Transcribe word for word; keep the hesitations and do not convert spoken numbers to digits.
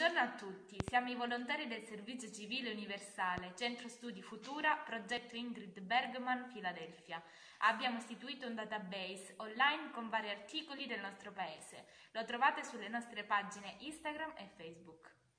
Buongiorno a tutti, siamo i volontari del Servizio Civile Universale, Centro Studi Futura, progetto Ingrid Bergman, Filadelfia. Abbiamo istituito un database online con vari articoli del nostro paese. Lo trovate sulle nostre pagine Instagram e Facebook.